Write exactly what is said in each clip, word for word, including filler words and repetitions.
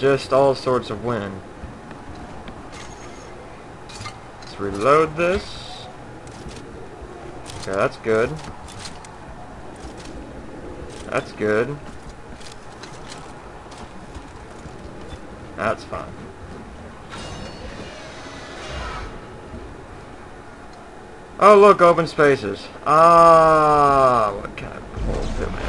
just all sorts of wind. Let's reload this. Okay, that's good. That's good. That's fine. Oh, look, open spaces. Ah, what kind of bullshit, man.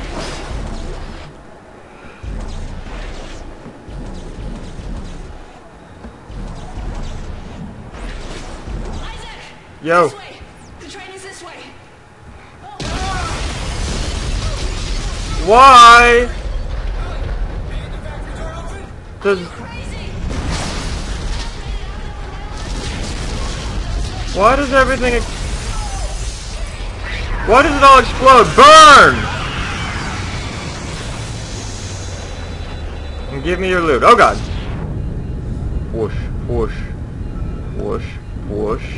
Isaac! Yo. This way. The train is this way. Why does why does everything ex why does it all explode? Burn! And give me your loot. Oh god. Whoosh, whoosh, whoosh, whoosh.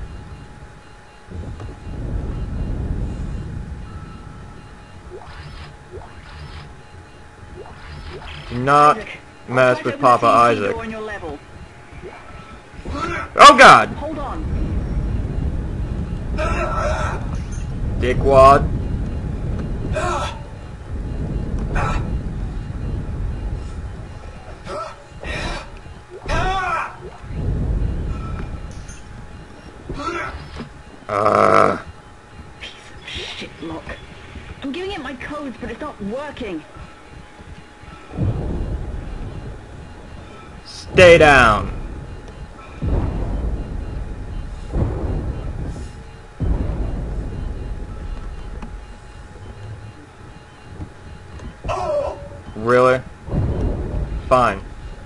Do not Isaac, mess I'll try with to Papa open the Isaac. door on your level. Oh god! Hold on. Dickwad. Uh. Piece of shit lock. I'm giving it my codes, but it's not working. Stay down. Really? Fine.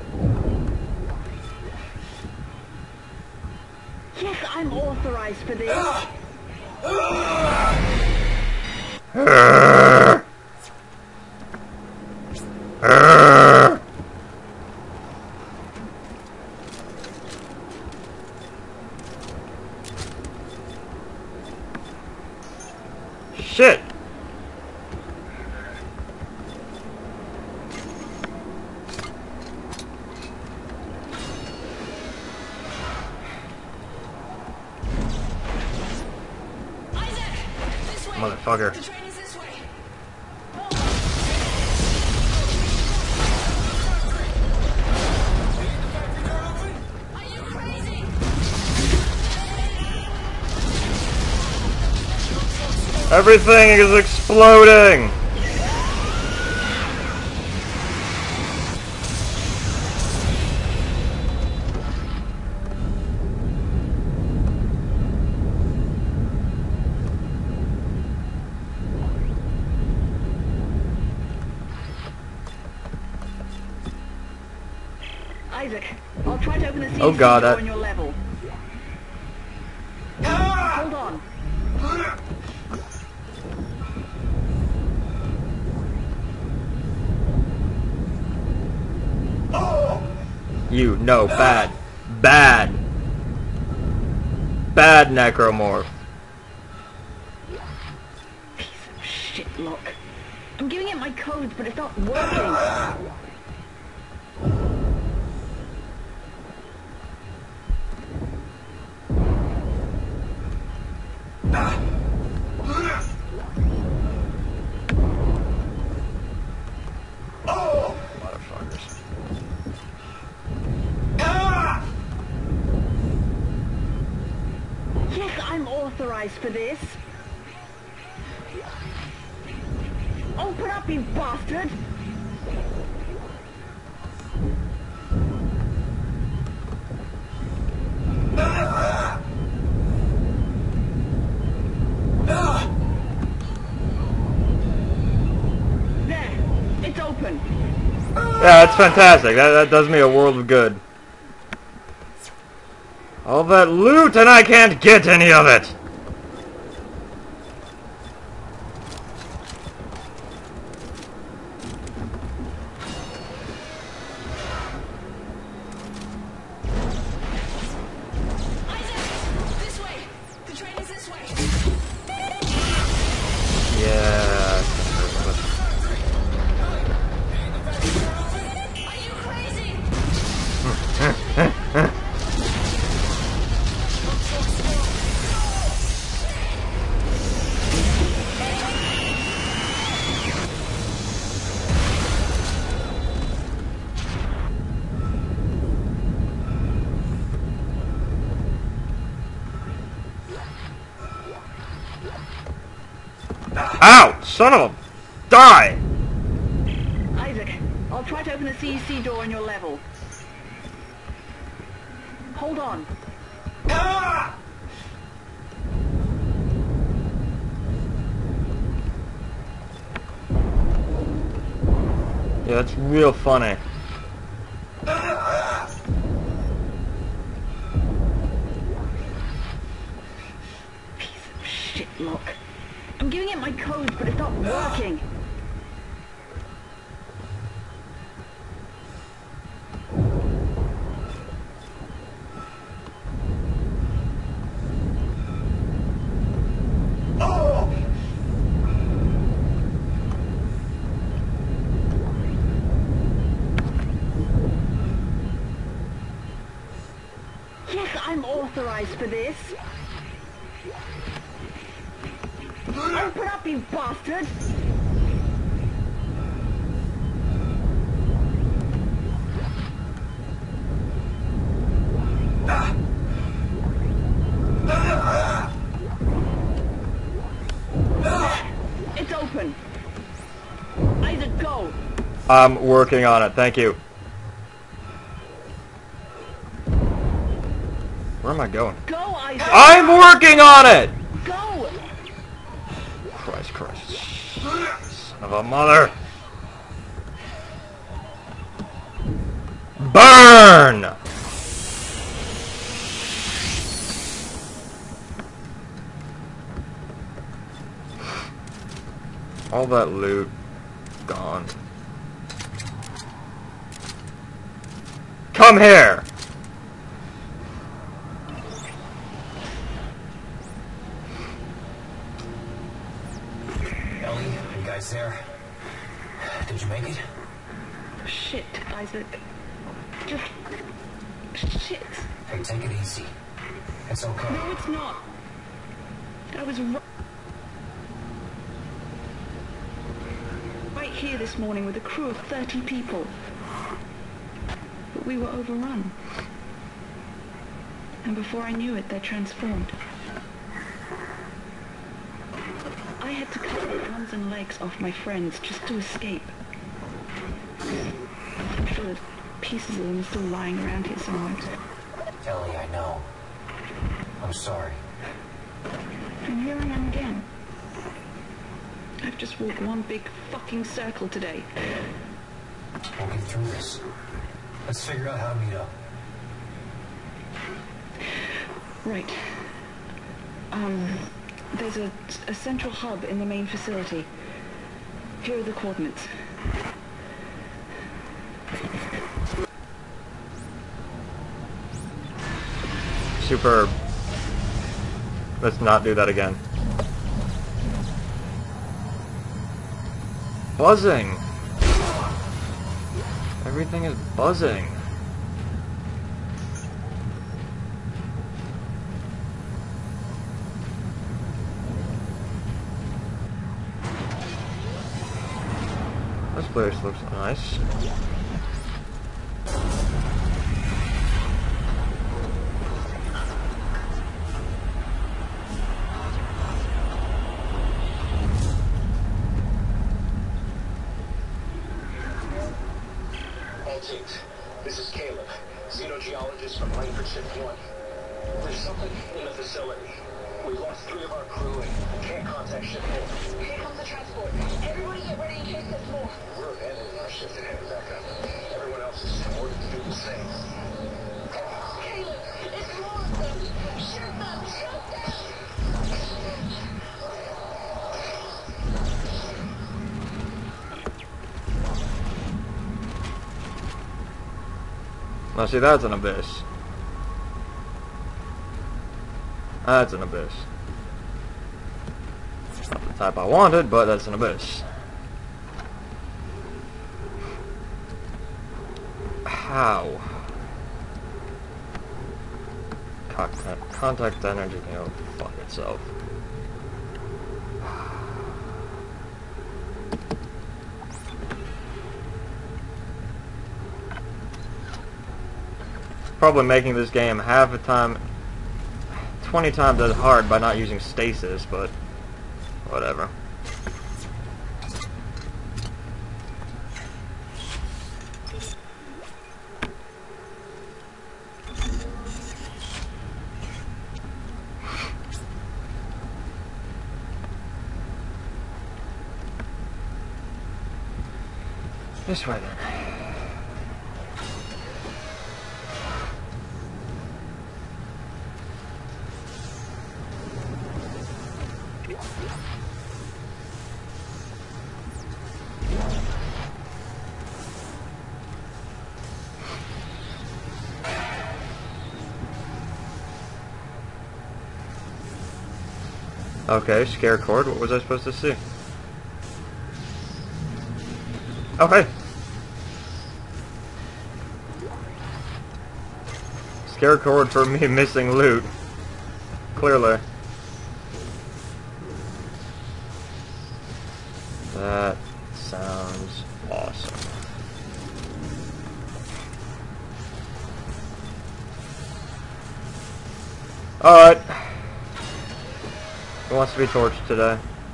Yes, I'm authorized for this. Urgh. Urgh. Shit. Motherfucker. The train is this way. Are you crazy? Everything is exploding! Isaac, I'll try to open the Oh god, door that... on your level. Hold on. You, no, bad. Bad. Bad necromorph. Piece of shit lock. I'm giving it my codes, but it's not working. Motherfuckers. Yes, I'm authorized for this. Open up, you bastard! There, it's open. Yeah, that's fantastic. That, that does me a world of good. All that loot and I can't get any of it! Isaac! This way! The train is this way! Yeah. Are you crazy? son of a... Die! Isaac, I'll try to open the C E C door on your level. Hold on. Ah! Yeah, that's real funny. Piece of shit lock. I'm giving it my code, but it's not working. Yes, I'm authorized for this. Open up, you bastard! It's open. Isaac, go. I'm working on it, thank you. Where am I going? Go, Isaac. I'm working on it! Go. Christ, Christ. Son of a mother. Burn! All that loot gone. Come here! Ellie, are you guys there? Did you make it? Shit, Isaac. Just... shit. Hey, take it easy. It's okay. No, it's not. I was ri- right here this morning with a crew of thirty people. But we were overrun. And before I knew it, they transformed. I had to cut the arms and legs off my friends just to escape. I'm sure there's pieces of them still lying around here somewhere. Ellie, I know. I'm sorry. And here I am again. I've just walked one big fucking circle today. We'll get through this. Let's figure out how to meet up. Right. Um, there's a, a central hub in the main facility. Here are the coordinates. Superb. Let's not do that again. Buzzing! Everything is buzzing. This place looks nice. All teams, this is Caleb, xenogeologist from Langford Shift one. There's something in the facility. We've lost three of our crew and can't contact Shift four. Here comes the transport. Everybody get ready in case there's more. We're abandoning our shift and heading back up. Everyone else is ordered to do the same. Caleb, it's more of them. Shoot them! Shoot them! Now see, that's an abyss. That's an abyss. Not the type I wanted, but that's an abyss. How? Contact, contact energy can go fuck itself. Probably making this game half the time, twenty times as hard by not using stasis, but whatever. This way then. Okay, scare cord. What was I supposed to see? Oh, hey! Scare cord for me missing loot. Clearly. That sounds awesome. Alright. Who wants to be torched today?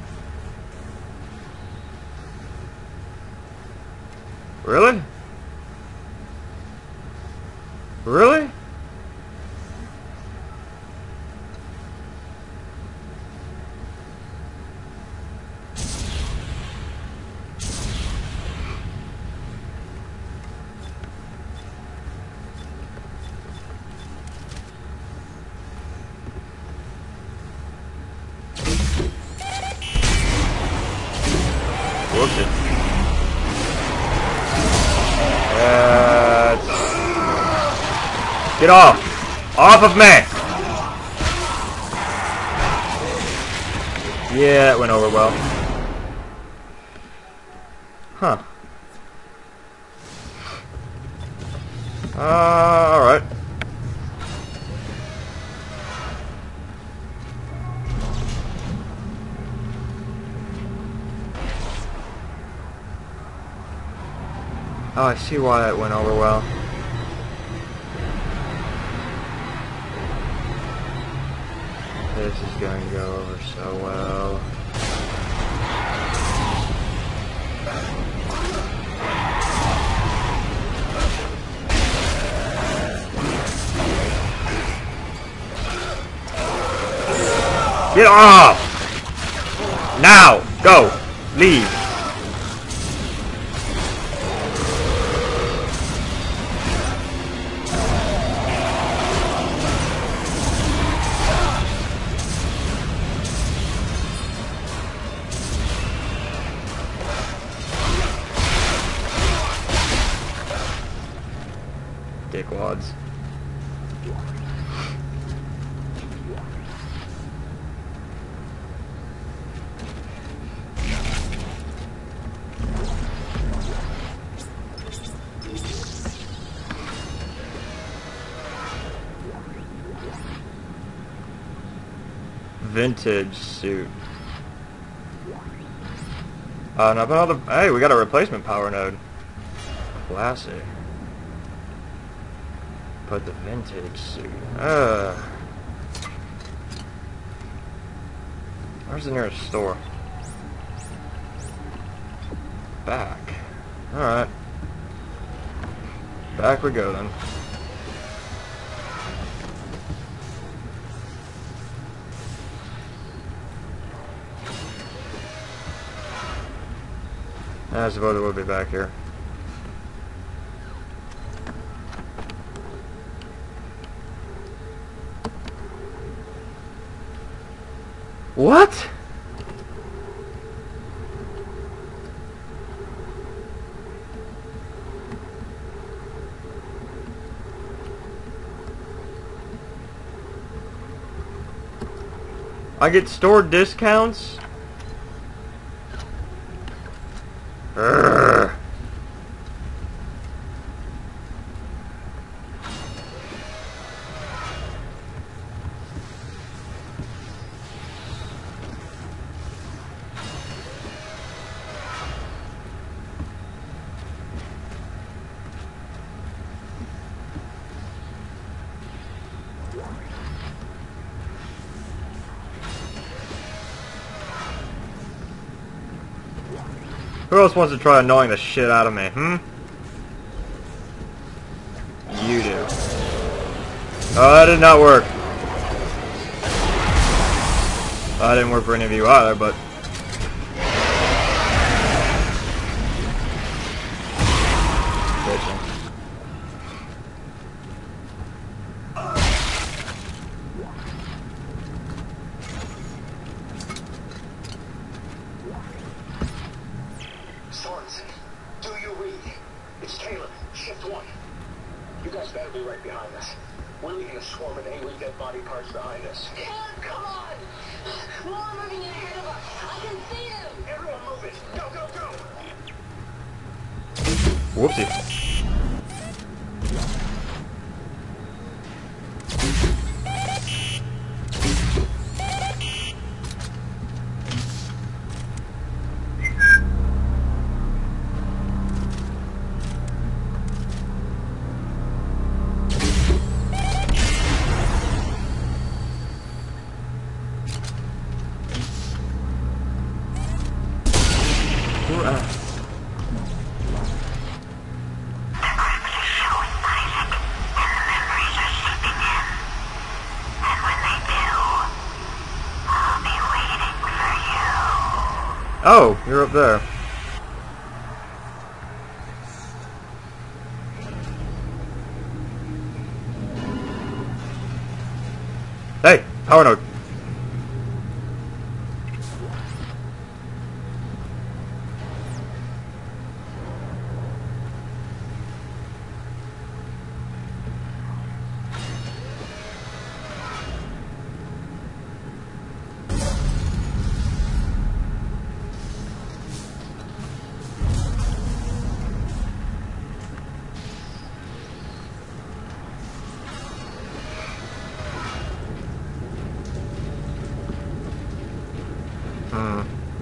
Really? Really? Whoopsie. Uh, get off! Off of me! Yeah, that went over well. Huh. Uh, alright. Oh, I see why that went over well. This is going to go over so well. Get off! Now! Go! Leave! Dickwads. Vintage suit. Uh, now about all the, hey, we got a replacement power node. Classic. But the vintage suit. Uh, where's the nearest store? Back. Alright. Back we go then. I suppose it would be back here. What? I get store discounts? Urgh. Who else wants to try annoying the shit out of me, hmm? Oh, that did not work. That didn't work for any of you either, but... Sorensen, do you read? It's Caleb, shift one. You guys better be right behind us. We're leaving a swarm of angry dead body parts behind us. Caleb, come on! More moving in ahead of us. I can see them. Everyone move it. Go, go, go! Whoopsie. Oh, you're up there. Hey, power node. Hmm.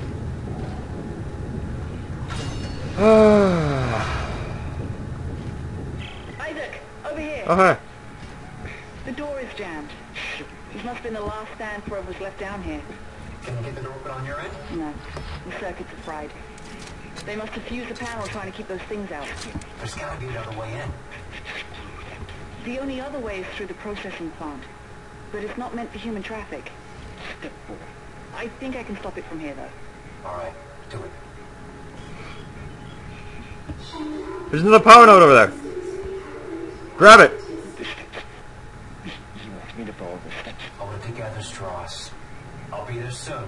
Isaac, over here. Oh, hey. The door is jammed. This must have been the last stand for was left down here. Can you get the door open on your end? No, the circuits are fried. They must have fused the panel trying to keep those things out. There's gotta be another way in. The only other way is through the processing plant. But it's not meant for human traffic. I think I can stop it from here, though. Alright, do it. There's another power node over there. Grab it. You want me to follow the steps? I want to gather straws. I'll be there soon.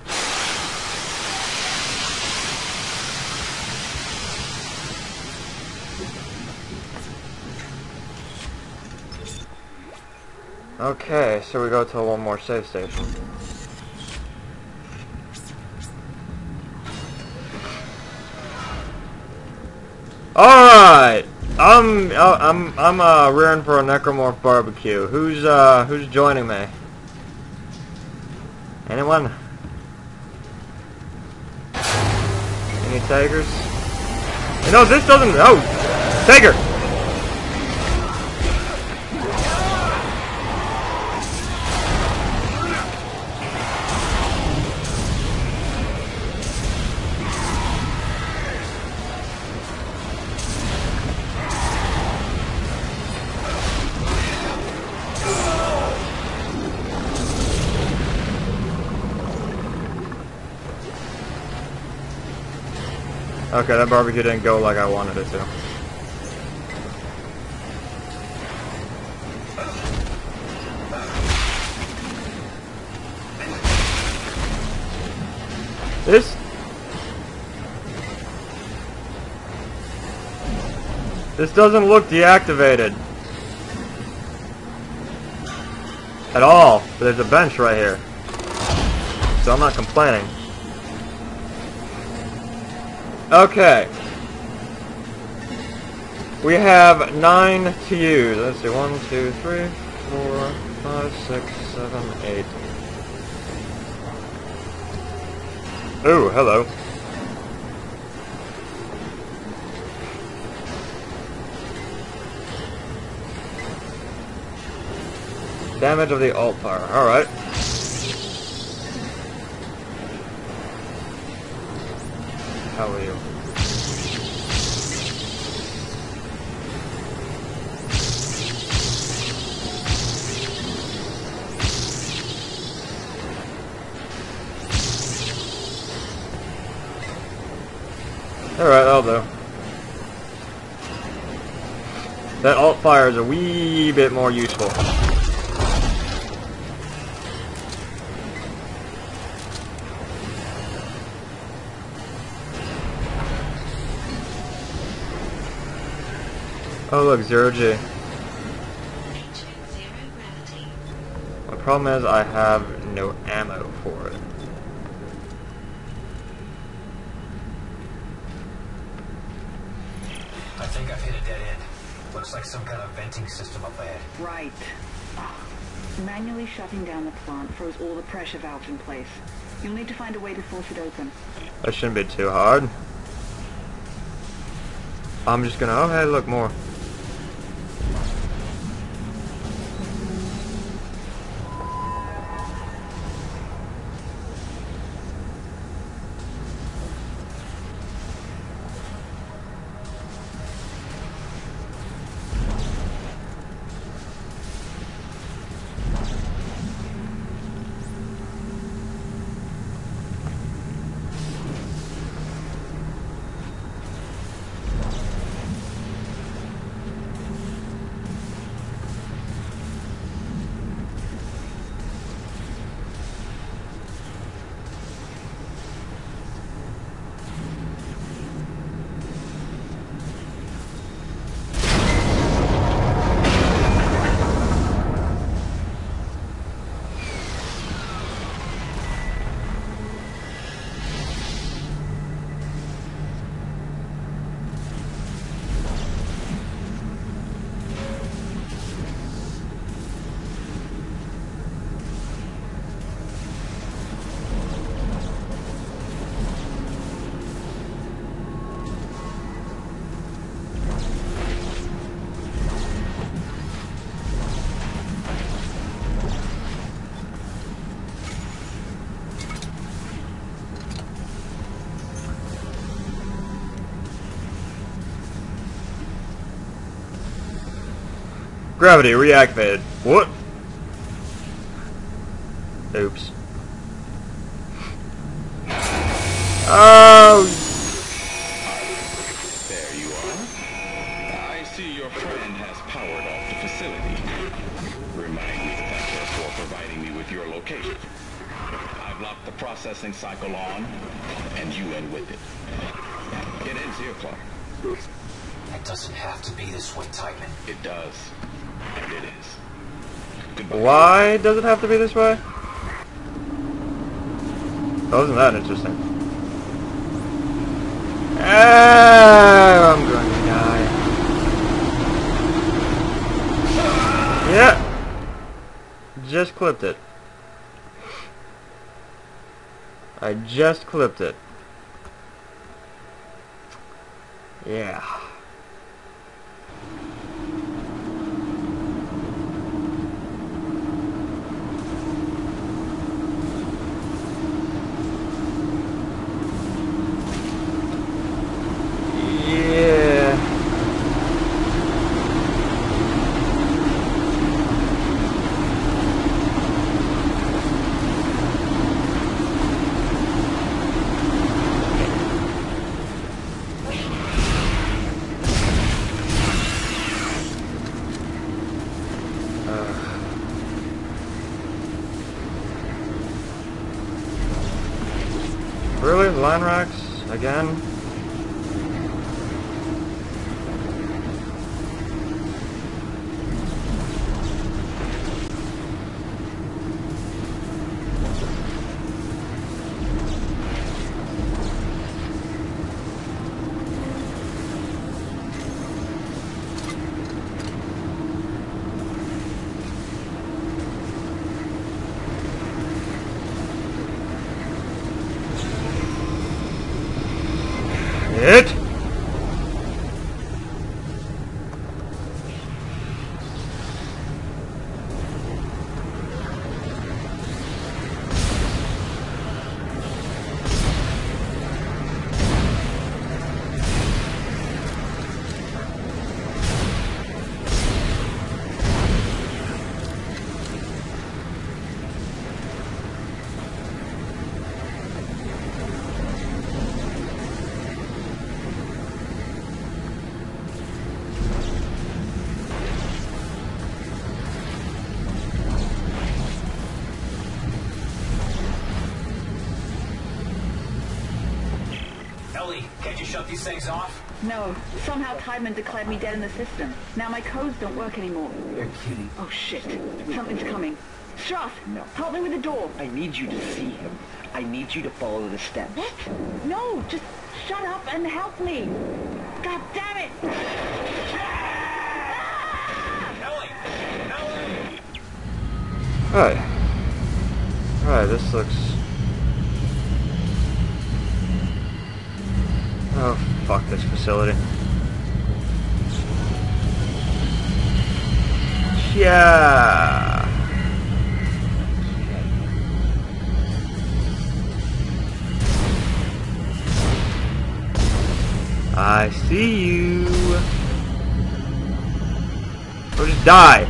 Okay, so we go to one more save station. Alright! I'm I'm I'm uh rearing for a necromorph barbecue. Who's uh who's joining me? Anyone? Any tigers? You know this doesn't oh tiger! Okay, that barbecue didn't go like I wanted it to. This... This doesn't look deactivated. At all. But there's a bench right here. So I'm not complaining. Okay. We have nine to use. Let's see. One, two, three, four, five, six, seven, eight. Ooh, hello. Damage of the alt power. Alright. How are you? Alright, that'll do. That alt fire is a wee bit more useful. Oh look, zero G. My problem is I have no ammo for it. I think I've hit a dead end. Looks like some kind of venting system up ahead. Right. Ah, manually shutting down the plant froze all the pressure valves in place. You'll need to find a way to force it open. That shouldn't be too hard. I'm just gonna, oh hey, look, more. Gravity reactivated. What? Oops. Oh! There you are. I see your friend has powered off the facility. Remind me to thank her for providing me with your location. I've locked the processing cycle on, and you in with it. It ends here, Clark. It doesn't have to be this way, Titan. It does. And it is. Goodbye. Why does it have to be this way? That wasn't that interesting. Ah, I'm going to die. Yeah. Just clipped it. I just clipped it. Yeah. Really? Line racks? Again? shut these things off? No. Somehow Tideman declared me dead in the system. Now my codes don't work anymore. You're kidding. Oh shit. Something's coming. Strath! No. Help me with the door. I need you to see him. I need you to follow the steps. What? No, just shut up and help me. God damn it! Ellie! Ellie! Alright. Alright, this looks... Oh, fuck this facility. Yeah. I see you. Or just die.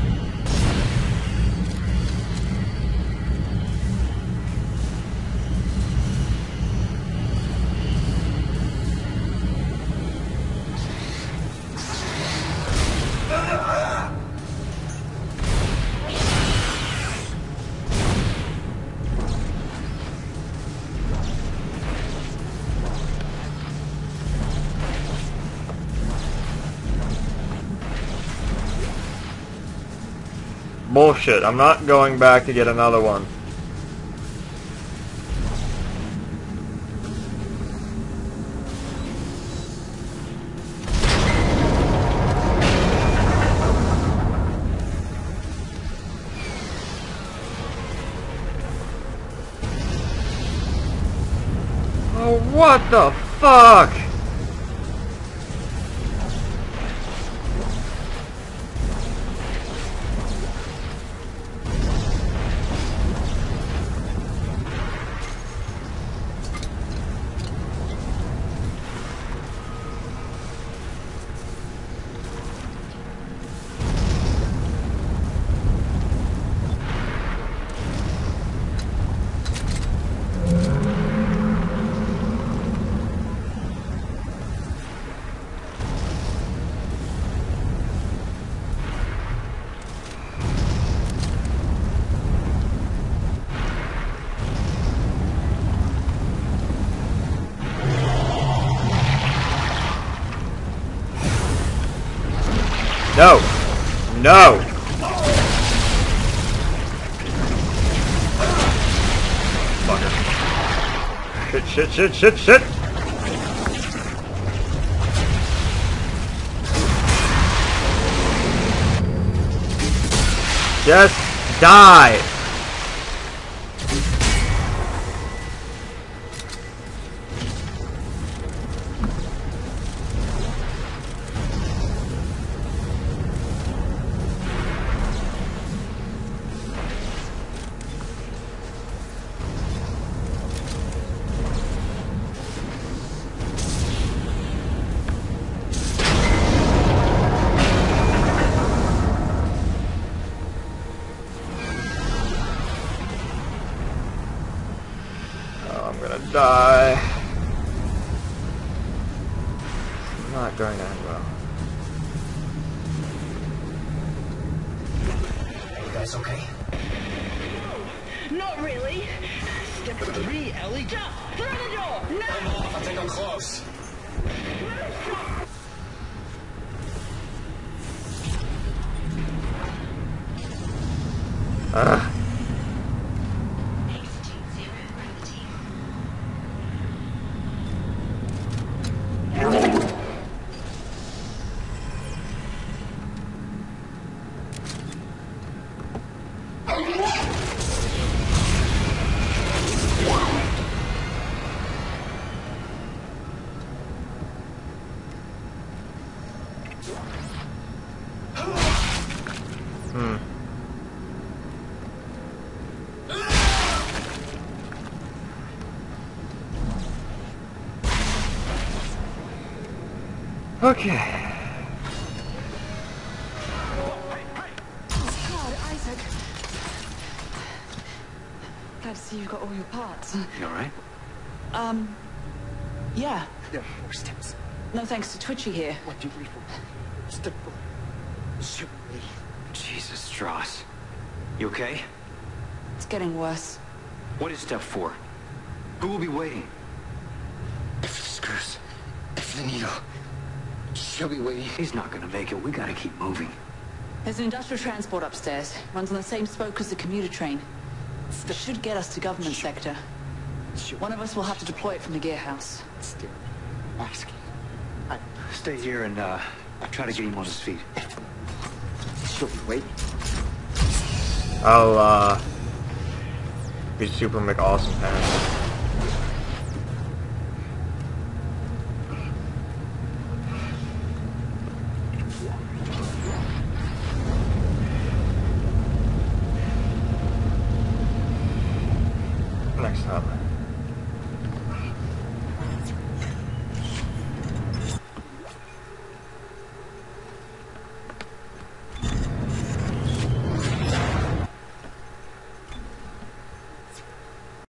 Bullshit, I'm not going back to get another one. Oh, what the fuck? No! No! Fucker. Shit, shit, shit, shit, shit! Just die! Die. It's not going to end well. Are you guys okay? No, not really. Step three, Ellie. Just through the door! I'm No! off. I think I'm close. Ugh. Hmm. Okay. God, Isaac. Glad to see you've got all your parts. You alright? Um, yeah. There are four steps. No thanks to Twitchy here. One, two, three, four. Step four. Shoot me. Jesus, Strauss. You okay? It's getting worse. What is step four? Who will be waiting? If he screws, if to the needle. She'll be waiting. He's not gonna make it. We gotta keep moving. There's an industrial transport upstairs. Runs on the same spoke as the commuter train. It should get us to government sector. One of us will have to deploy it from the gear house. Asking. I... Stay here and, uh, try to get him on his feet. She'll be waiting. I'll, uh, be super McAwesome parent.